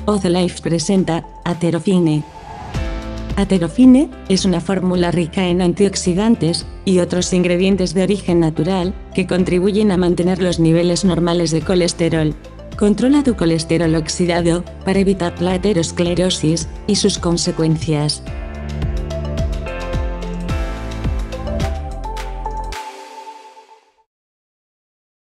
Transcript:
Life presenta Aterofine. Aterofine es una fórmula rica en antioxidantes y otros ingredientes de origen natural que contribuyen a mantener los niveles normales de colesterol. Controla tu colesterol oxidado para evitar la aterosclerosis y sus consecuencias.